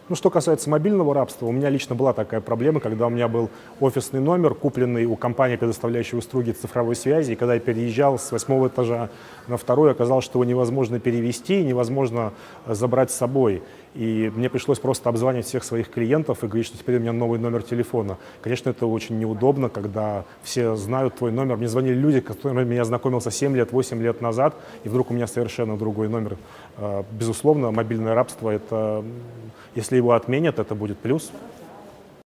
Ну, что касается мобильного рабства, у меня лично была такая проблема, когда у меня был офисный номер, купленный у компании, предоставляющей услуги цифровой связи, и когда я переезжал с 8 этажа на второй, оказалось, что его невозможно перевести, невозможно забрать с собой. И мне пришлось просто обзванивать всех своих клиентов и говорить, что теперь у меня новый номер телефона. Конечно, это очень неудобно, когда все знают твой номер. Мне звонили люди, с которыми я знакомился 7 лет, 8 лет назад, и вдруг у меня совершенно другой номер. Безусловно, мобильное рабство — это, если его отменят, это будет плюс.